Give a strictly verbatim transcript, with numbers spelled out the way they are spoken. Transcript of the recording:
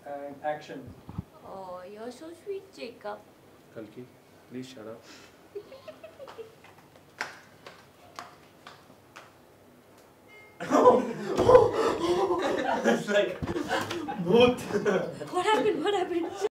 And action. Oh, you're so sweet, Jacob. Kalki, please shut up. It's like both. What happened? What happened?